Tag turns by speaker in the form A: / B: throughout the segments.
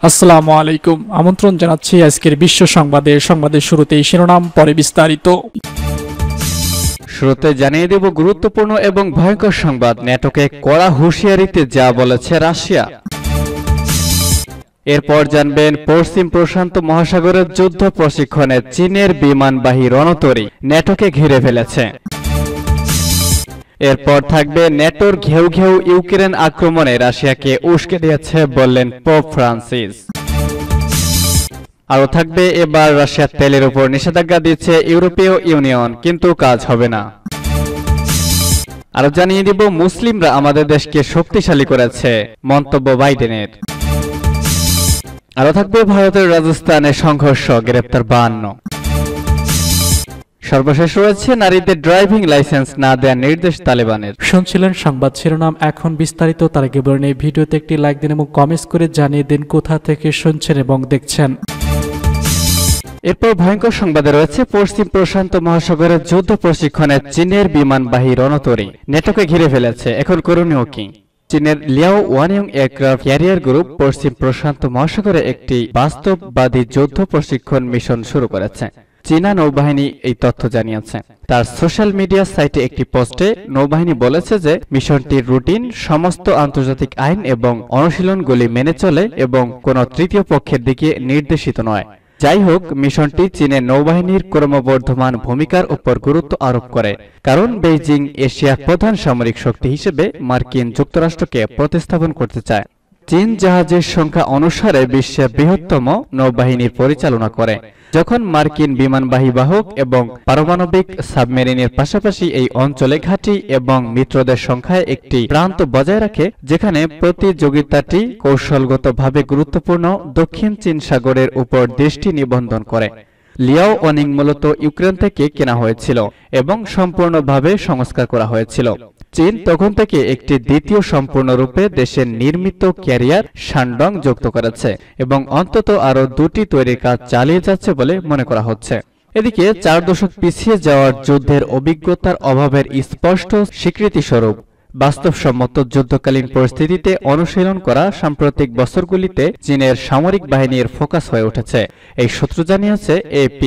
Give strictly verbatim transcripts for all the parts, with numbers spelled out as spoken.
A: আসসালামু আলাইকুম। আমন্ত্রণ জানাচ্ছি আজকের বিশ্ব সংবাদের সংবাদের শুরুতেই শিরোনাম, পরে বিস্তারিত।
B: শুরুতে জানিয়ে দেব গুরুত্বপূর্ণ এবং ভয়ঙ্কর সংবাদ। ন্যাটোকে কড়া হুঁশিয়ারিতে যা বলেছে রাশিয়া। এরপর জানবেন পশ্চিম প্রশান্ত মহাসাগরের যুদ্ধ প্রশিক্ষণে চীনের বিমানবাহী রণতরী ন্যাটোকে ঘিরে ফেলেছে। এরপর থাকবে ন্যাটোর ঘেউ ঘেউ ইউক্রেন আক্রমণে রাশিয়াকে উস্কে দিয়েছে বললেন পোপ ফ্রান্সিস। আরও থাকবে এবার রাশিয়ার তেলের উপর নিষেধাজ্ঞা দিচ্ছে ইউরোপীয় ইউনিয়ন, কিন্তু কাজ হবে না। আরও জানিয়ে দিব মুসলিমরা আমাদের দেশকে শক্তিশালী করেছে মন্তব্য বাইডেনের। আরও থাকবে ভারতের রাজস্থানে সংঘর্ষ, গ্রেপ্তার বাহান্ন। সর্বশেষ রয়েছে নারীদের ড্রাইভিং লাইসেন্স না দেওয়ার নির্দেশ তালেবানের।
A: শুনছিলেন সংবাদ শিরোনাম, এখন বিস্তারিত। তার আগে বলুন এই ভিডিওতে একটি লাইক দিন এবং কমেন্টস করে জানিয়ে দিন কোথা থেকে শুনছেন এবং দেখছেন।
B: এরপর ভয়ঙ্কর সংবাদে রয়েছে পশ্চিম প্রশান্ত মহাসাগরের যুদ্ধ প্রশিক্ষণে চীনের বিমানবাহী রণতরী ন্যাটোকে ঘিরে ফেলেছে। এখন করণীয় কি? চীনের Liaoning aircraft carrier group পশ্চিম প্রশান্ত মহাসাগরে একটি বাস্তববাদী যুদ্ধ প্রশিক্ষণ মিশন শুরু করেছে। চীনা নৌবাহিনী এই তথ্য জানিয়েছে। তার সোশ্যাল মিডিয়া সাইটে একটি পোস্টে নৌবাহিনী বলেছে যে মিশনটির রুটিন সমস্ত আন্তর্জাতিক আইন এবং অনুশীলনগুলি মেনে চলে এবং কোনো তৃতীয় পক্ষের দিকে নির্দেশিত নয়। যাই হোক, মিশনটি চীনের নৌবাহিনীর ক্রমবর্ধমান ভূমিকার উপর গুরুত্ব আরোপ করে, কারণ বেইজিং এশিয়ার প্রধান সামরিক শক্তি হিসেবে মার্কিন যুক্তরাষ্ট্রকে প্রতিস্থাপন করতে চায়। চীন জাহাজের সংখ্যা অনুসারে বিশ্বের বৃহত্তম নৌবাহিনীর পরিচালনা করে। যখন মার্কিন বিমানবাহী বাহক এবং পারমাণবিক সাবমেরিনের পাশাপাশি এই অঞ্চলে ঘাঁটি এবং মিত্রদের সংখ্যায় একটি প্রান্ত বজায় রাখে, যেখানে প্রতিযোগিতাটি কৌশলগতভাবে গুরুত্বপূর্ণ দক্ষিণ চীন সাগরের উপর দৃষ্টি নিবন্ধন করে। লিয়াও ওয়ানিং মূলত ইউক্রেন থেকে কেনা হয়েছিল এবং সম্পূর্ণভাবে সংস্কার করা হয়েছিল। চীন তখন থেকে একটি দ্বিতীয় সম্পূর্ণরূপে দেশের নির্মিত ক্যারিয়ার শানডং যুক্ত করেছে এবং অন্তত আরও দুটি তৈরির কাজ চালিয়ে যাচ্ছে বলে মনে করা হচ্ছে। এদিকে চার দশক পিছিয়ে যাওয়ার যুদ্ধের অভিজ্ঞতার অভাবের স্পষ্ট স্বীকৃতিস্বরূপ বাস্তবসম্মত যুদ্ধকালীন পরিস্থিতিতে অনুশীলন করা সাম্প্রতিক বছরগুলিতে চীনের সামরিক বাহিনীর ফোকাস হয়ে উঠেছে, এই সূত্র জানিয়েছে এপি।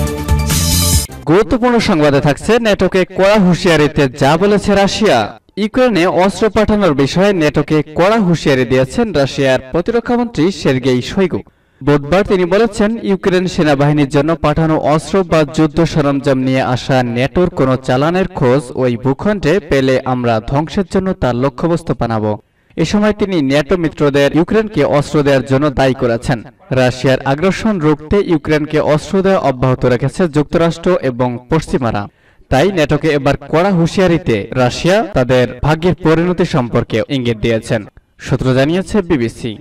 B: গুরুত্বপূর্ণ সংবাদে থাকছে ন্যাটোকে কড়া হুঁশিয়ারিতে যা বলেছে রাশিয়া। ইউক্রেনে অস্ত্র পাঠানোর বিষয়ে ন্যাটোকে কড়া হুঁশিয়ারি দিয়েছেন রাশিয়ার প্রতিরক্ষামন্ত্রী সের্গেই শোইগু। বুধবার তিনি বলেছেন, ইউক্রেন সেনাবাহিনীর জন্য পাঠানো অস্ত্র বা যুদ্ধ সরঞ্জাম নিয়ে আসা ন্যাটোর কোনো চালানের খোঁজ ওই ভূখণ্ডে পেলে আমরা ধ্বংসের জন্য তার লক্ষ্যবস্তু বানাবো। এ সময় তিনি ন্যাটো মিত্রদের ইউক্রেনকে অস্ত্র দেওয়ার জন্য দায়ী করেছেন। রাশিয়ার আগ্রাসন রুখতে ইউক্রেনকে অস্ত্র দেওয়া অব্যাহত রেখেছে যুক্তরাষ্ট্র এবং পশ্চিমারা। তাই ন্যাটোকে এবার কড়া হুঁশিয়ারিতে রাশিয়া তাদের ভাগ্যের পরিণতি সম্পর্কে ইঙ্গিত দিয়েছেন, সূত্র জানিয়েছে বিবিসি।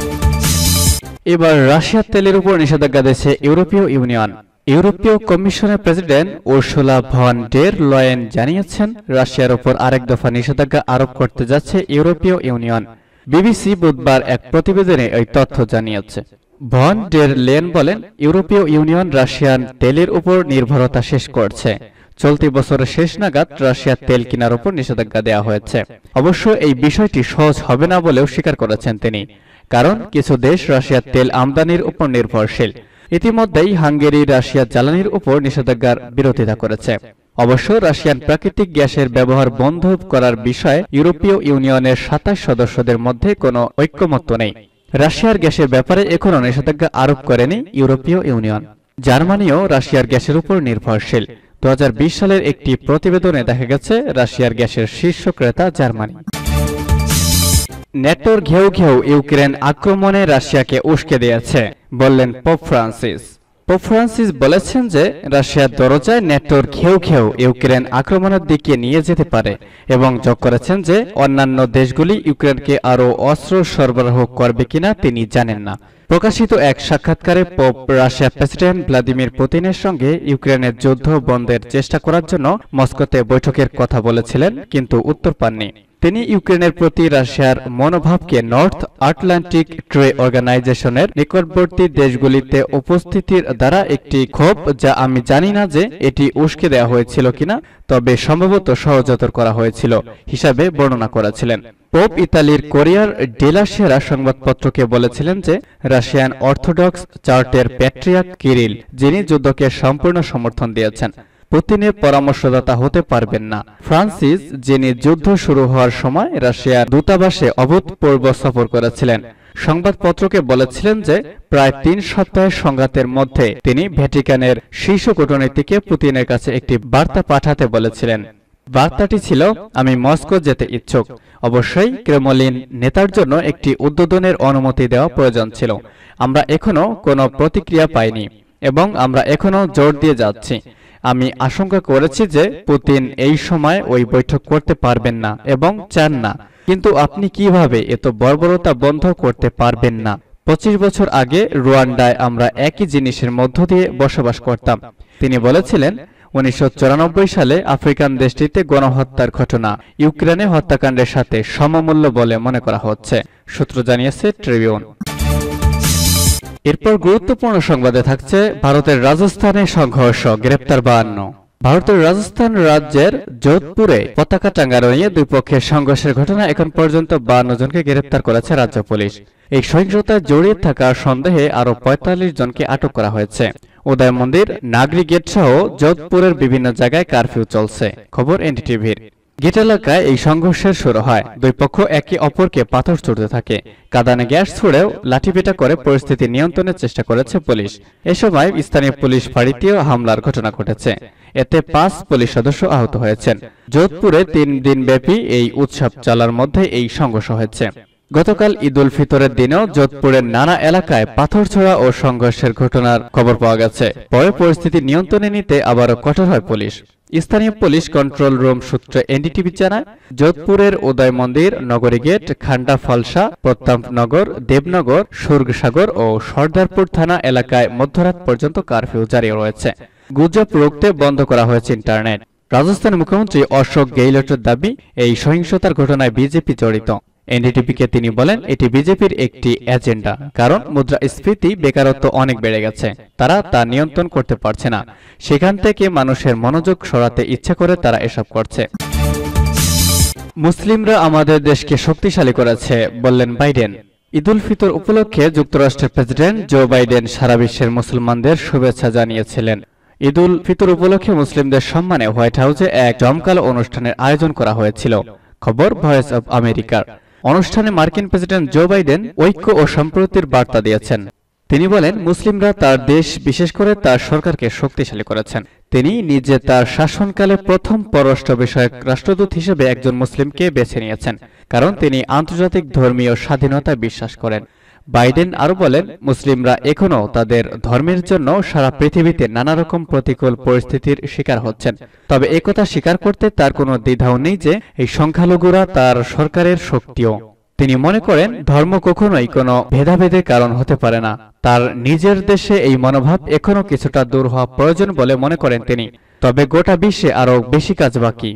B: এবার রাশিয়ার তেলের উপর নিষেধাজ্ঞা দিয়েছে ইউরোপীয় ইউনিয়ন। ইউরোপীয় কমিশনের প্রেসিডেন্ট উর্সুলা ভন ডের লয়েন জানিয়েছেন, রাশিয়ার উপর আরেক দফা নিষেধাজ্ঞা আরোপ করতে যাচ্ছে ইউরোপীয় ইউনিয়ন। বিবিসি বুধবার এক প্রতিবেদনে এই তথ্য জানিয়েছে। ভন ডের লেন বলেন, ইউরোপীয় ইউনিয়ন রাশিয়ান তেলের উপর নির্ভরতা শেষ করছে। চলতি বছরের শেষ নাগাদ রাশিয়ার তেল কেনার উপর নিষেধাজ্ঞা দেওয়া হয়েছে। অবশ্য এই বিষয়টি সহজ হবে না বলেও স্বীকার করেছেন তিনি, কারণ কিছু দেশ রাশিয়ার তেল আমদানির উপর নির্ভরশীল। ইতিমধ্যেই হাঙ্গেরি রাশিয়ার জ্বালানির উপর নিষেধাজ্ঞার বিরোধিতা করেছে। অবশ্য রাশিয়ান প্রাকৃতিক গ্যাসের ব্যবহার বন্ধ করার বিষয়ে ইউরোপীয় ইউনিয়নের সাতাশ সদস্যদের মধ্যে কোনো ঐক্যমত্য নেই। রাশিয়ার গ্যাসের ব্যাপারে এখনও নিষেধাজ্ঞা আরোপ করেনি ইউরোপীয় ইউনিয়ন। জার্মানিও রাশিয়ার গ্যাসের উপর নির্ভরশীল। দু হাজার বিশ সালের একটি প্রতিবেদনে দেখা গেছে রাশিয়ার গ্যাসের শীর্ষ ক্রেতা জার্মানি। ন্যাটোর ঘেউ ঘেউ ইউক্রেন আক্রমণে রাশিয়াকে উস্কে দিয়েছে বললেন পোপ ফ্রান্সিস। পোপ ফ্রান্সিস বলেছেন যে রাশিয়ার দরজায় ন্যাটোর ঘেউ ঘেউ ইউক্রেন আক্রমণের দিকে নিয়ে যেতে পারে এবং যোগ করেছেন যে অন্যান্য দেশগুলি ইউক্রেনকে আরও অস্ত্র সরবরাহ করবে কিনা তিনি জানেন না। প্রকাশিত এক সাক্ষাৎকারে পোপ রাশিয়ার প্রেসিডেন্ট ভ্লাদিমির পুতিনের সঙ্গে ইউক্রেনের যুদ্ধ বন্ধের চেষ্টা করার জন্য মস্কোতে বৈঠকের কথা বলেছিলেন, কিন্তু উত্তর পাননি। তিনি ইউক্রেনের প্রতি রাশিয়ার মনোভাবকে নর্থ আটলান্টিক ট্রে অর্গানাইজেশনের নিকটবর্তী দেশগুলিতে উপস্থিতির দ্বারা একটি ক্ষোভ, যা আমি জানি না যে এটি উস্কে দেওয়া হয়েছিল কিনা, তবে সম্ভবত সহজতর করা হয়েছিল হিসাবে বর্ণনা করেছিলেন। পোপ ইতালির কোরিয়ার ডেলা সেরা সংবাদপত্রকে বলেছিলেন যে রাশিয়ান অর্থোডক্স চার্চের প্যাট্রিয়ার্ক কিরিল, যিনি যুদ্ধকে সম্পূর্ণ সমর্থন দিয়েছেন, পুতিনের পরামর্শদাতা হতে পারবেন না। ফ্রান্সিস, যিনি যুদ্ধ শুরু হওয়ার সময় রাশিয়ার দূতাবাসে অভূতপূর্ব সফর করেছিলেন, সংবাদপত্রকে বলেছিলেন যে প্রায় তিন সপ্তাহের সংঘাতের মধ্যে তিনি ভ্যাটিকানের শীর্ষ কূটনীতিকে পুতিনের কাছে একটি বার্তা পাঠাতে বলেছিলেন। বার্তাটি ছিল, আমি মস্কো যেতে ইচ্ছুক। অবশ্যই ক্রেমলিন নেতার জন্য একটি উদ্বোধনের অনুমতি দেওয়া প্রয়োজন ছিল। আমরা এখনো কোনো প্রতিক্রিয়া পাইনি এবং আমরা এখনো জোর দিয়ে যাচ্ছি। আমি আশঙ্কা করেছি যে পুতিন এই সময় ওই বৈঠক করতে পারবেন না এবং চান না, কিন্তু আপনি কিভাবে এত বর্বরতা বন্ধ করতে পারবেন না? পঁচিশ বছর আগে রুয়ান্ডায় আমরা একই জিনিসের মধ্য দিয়ে বসবাস করতাম। তিনি বলেছিলেন, উনিশশো চুরানব্বই সালে আফ্রিকান দেশটিতে গণহত্যার ঘটনা ইউক্রেনে হত্যাকাণ্ডের সাথে সমমূল্য বলে মনে করা হচ্ছে, সূত্র জানিয়েছে ট্রিবিউন। এরপর গুরুত্বপূর্ণ সংবাদে থাকছে ভারতের রাজস্থানে সংঘর্ষ, গ্রেপ্তার বাহান্ন। ভারতের রাজস্থান রাজ্যের যোধপুরে পতাকা টাঙ্গানো নিয়ে দুই পক্ষের সংঘর্ষের ঘটনা এখন পর্যন্ত বাহান্ন জনকে গ্রেপ্তার করেছে রাজ্য পুলিশ। এই সহিংসতায় জড়িয়ে থাকার সন্দেহে আরো পঁয়তাল্লিশ জনকে আটক করা হয়েছে। উদয় মন্দির, নাগরি গেট সহ যোধপুরের বিভিন্ন জায়গায় কারফিউ চলছে। খবর এনডিটিভির। গেট এলাকায় এই সংঘর্ষের শুরু হয়। দুই পক্ষ একে অপরকে পাথর ছুড়তে থাকে। কাঁদানে গ্যাস ছুড়েও লাঠিপেটা করে পরিস্থিতি নিয়ন্ত্রণের চেষ্টা করেছে পুলিশ। এ সময় স্থানীয় পুলিশ ফাঁড়িতেও হামলার ঘটনা ঘটেছে। এতে পাঁচ পুলিশ সদস্য আহত হয়েছেন। যোধপুরে তিন দিনব্যাপী এই উৎসব চলার মধ্যে এই সংঘর্ষ হয়েছে। গতকাল ঈদ উল ফিতরের দিনেও যোধপুরের নানা এলাকায় পাথর ছোড়া ও সংঘর্ষের ঘটনার খবর পাওয়া গেছে। পরে পরিস্থিতি নিয়ন্ত্রণে নিতে আবারও কঠোর হয় পুলিশ। স্থানীয় পুলিশ কন্ট্রোল রুম সূত্রে এনডিটিভি জানায়, যোধপুরের উদয় মন্দির, নগরী গেট, খান্ডা ফলসা, প্রতাপনগর, দেবনগর, সুর্গসাগর ও সর্দারপুর থানা এলাকায় মধ্যরাত পর্যন্ত কারফিউ জারি রয়েছে। গুজব রুখতে বন্ধ করা হয়েছে ইন্টারনেট। রাজস্থানের মুখ্যমন্ত্রী অশোক গেহলটের দাবি, এই সহিংসতার ঘটনায় বিজেপি জড়িত। এনডিটিভিকে তিনি বলেন, এটি বিজেপির একটি এজেন্ডা, কারণ মুদ্রাস্ফীতি, বেকারত্ব অনেক বেড়ে গেছে, তারা তা নিয়ন্ত্রণ করতে পারছে না। সেখান থেকে মানুষের মনোযোগ সরাতে ইচ্ছা করে তারা এসব করছে। মুসলিমরা আমাদের দেশকে শক্তিশালী করেছে, বললেন বাইডেন। ঈদ উল ফিতর উপলক্ষে যুক্তরাষ্ট্রের প্রেসিডেন্ট জো বাইডেন সারা বিশ্বের মুসলমানদের শুভেচ্ছা জানিয়েছিলেন। ঈদ উল ফিতর উপলক্ষে মুসলিমদের সম্মানে হোয়াইট হাউসে এক জমকালো অনুষ্ঠানের আয়োজন করা হয়েছিল। খবর ভয়েস অব আমেরিকার। অনুষ্ঠানে মার্কিন প্রেসিডেন্ট জো বাইডেন ঐক্য ও সম্প্রীতির বার্তা দিয়েছেন। তিনি বলেন, মুসলিমরা তার দেশ, বিশেষ করে তার সরকারকে শক্তিশালী করেছেন। তিনি নিজে তার শাসনকালে প্রথম পররাষ্ট্র বিষয়ক রাষ্ট্রদূত হিসেবে একজন মুসলিমকে বেছে নিয়েছেন, কারণ তিনি আন্তর্জাতিক ধর্মীয় স্বাধীনতায় বিশ্বাস করেন। বাইডেন আরো বলেন, মুসলিমরা এখনও তাদের ধর্মের জন্য সারা পৃথিবীতে নানা রকম প্রতিকূল পরিস্থিতির শিকার হচ্ছেন। তবে একথা স্বীকার করতে তার কোনো দ্বিধাও নেই যে এই সংখ্যালঘুরা তার সরকারের শক্তিও। তিনি মনে করেন, ধর্ম কখনোই কোনো ভেদাভেদের কারণ হতে পারে না। তার নিজের দেশে এই মনোভাব এখনো কিছুটা দূর হওয়া প্রয়োজন বলে মনে করেন তিনি। তবে গোটা বিশ্বে আরো বেশি কাজ বাকি।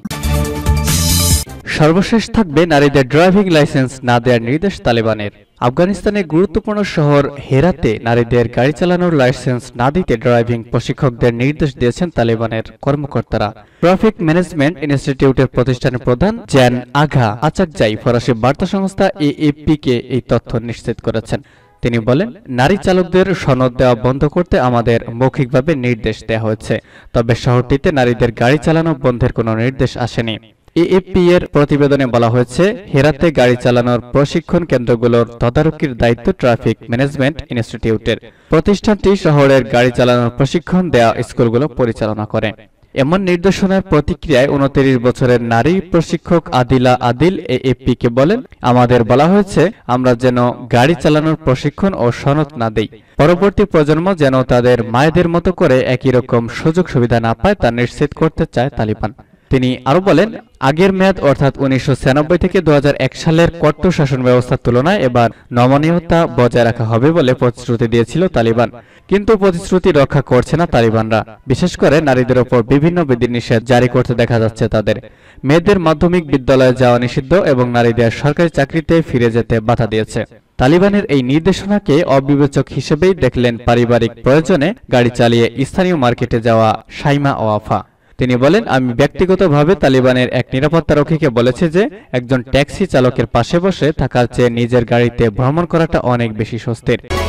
B: সর্বশেষ থাকবে নারীদের ড্রাইভিং লাইসেন্স না দেওয়ার নির্দেশ তালেবানের। আফগানিস্তানের গুরুত্বপূর্ণ শহর হেরাতে নারীদের গাড়ি চালানোর লাইসেন্স না দিতে ড্রাইভিং প্রশিক্ষকদের নির্দেশ দিয়েছেন তালেবানের কর্মকর্তারা। ট্রাফিক ম্যানেজমেন্ট ইনস্টিটিউটের প্রতিষ্ঠানের প্রধান জ্যান আঘা আচাকজাই ফরাসি বার্তা সংস্থা এএফপি কে এই তথ্য নিশ্চিত করেছেন। তিনি বলেন, নারী চালকদের সনদ দেওয়া বন্ধ করতে আমাদের মৌখিকভাবে নির্দেশ দেওয়া হয়েছে, তবে শহরটিতে নারীদের গাড়ি চালানো বন্ধের কোনো নির্দেশ আসেনি। এএফপি এর প্রতিবেদনে বলা হয়েছে, হেরাতে গাড়ি চালানোর প্রশিক্ষণ কেন্দ্রগুলোর তদারকির দায়িত্ব ট্রাফিক ম্যানেজমেন্ট ইনস্টিটিউটের। প্রতিষ্ঠানটি শহরের গাড়ি চালানোর প্রশিক্ষণ দেওয়া স্কুলগুলো পরিচালনা করে। এমন নির্দেশনার প্রতিক্রিয়ায় উনত্রিশ বছরের নারী প্রশিক্ষক আদিলা আদিল এএফপি কে বলেন, আমাদের বলা হয়েছে আমরা যেন গাড়ি চালানোর প্রশিক্ষণ ও সনদ না দেই। পরবর্তী প্রজন্ম যেন তাদের মায়েদের মতো করে একই রকম সুযোগ সুবিধা না পায় তা নিশ্চিত করতে চায় তালিবান। তিনি আরো বলেন, আগের মেয়াদ অর্থাৎ উনিশশো ছিয়ানব্বই থেকে দু হাজার এক সালের কঠোর শাসন ব্যবস্থার তুলনায় এবার নমনীয়তা বজায় রাখা হবে বলে প্রতিশ্রুতি দিয়েছিল তালিবান, কিন্তু প্রতিশ্রুতি রক্ষা করছে না তালিবানরা। বিশেষ করে নারীদের ওপর বিভিন্ন বিধিনিষেধ জারি করতে দেখা যাচ্ছে তাদের। মেয়েদের মাধ্যমিক বিদ্যালয়ে যাওয়া নিষিদ্ধ এবং নারীদের সরকারি চাকরিতে ফিরে যেতে বাধা দিয়েছে। তালিবানের এই নির্দেশনাকে অবিবেচক হিসেবেই দেখলেন পারিবারিক প্রয়োজনে গাড়ি চালিয়ে স্থানীয় মার্কেটে যাওয়া শাইমা ওয়াফা। তিনি বলেন, আমি ব্যক্তিগতভাবে তালিবানের এক নিরাপত্তারক্ষীকে বলেছি যে একজন ট্যাক্সি চালকের পাশে বসে থাকার চেয়ে নিজের গাড়িতে ভ্রমণ করাটা অনেক বেশি স্বস্তির।